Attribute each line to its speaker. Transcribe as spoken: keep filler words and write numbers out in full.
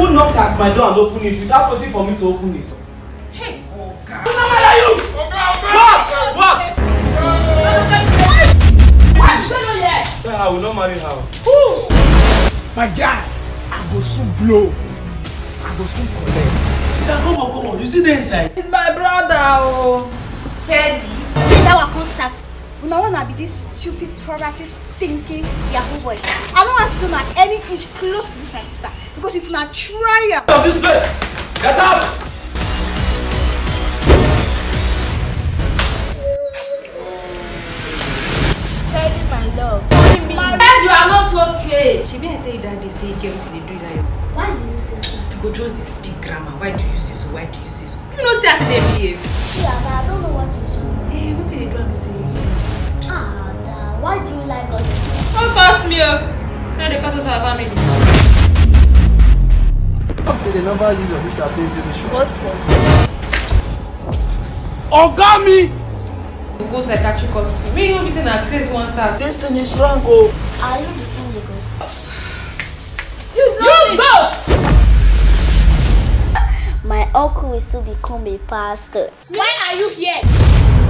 Speaker 1: you knock at my door and open it without waiting for me to open it?
Speaker 2: Hey, oh God.
Speaker 1: Who are you? What? What? What? I will not marry her.
Speaker 3: Who? My guy, I go soon blow. I go soon collect.
Speaker 1: Sister, come on, come on. You see the inside?
Speaker 2: It's my brother, oh. Kelly.
Speaker 4: Today that will start. We don't want to be this stupid, poverty thinking Yahoo boys. I don't want to see like any inch close to this my sister. Because if not try
Speaker 1: out of this place! Get out!
Speaker 4: Kelly, my love.
Speaker 2: My head, you are not okay. She may tell you that they say you get to the do that.
Speaker 4: Why do you say so?
Speaker 2: You go just this big grammar. Why do you say so? Why do you say so? You know, say as they behave.
Speaker 4: Yeah, but I don't know what to do.
Speaker 2: Hey, what did they do? I'm saying.
Speaker 4: Ah, nah. Why do you like us?
Speaker 2: Don't curse me. No, they curse us for our family.
Speaker 3: I'll say the number use of this to attend to the show.
Speaker 4: What for?
Speaker 3: Ogami!
Speaker 2: We go psychiatric hospital. Me, you be saying that crazy one stars.
Speaker 1: This thing is wrong, oh.
Speaker 4: Are you the same ghost?
Speaker 2: You, you ghost!
Speaker 4: My uncle will soon become a pastor.
Speaker 5: Why are you here?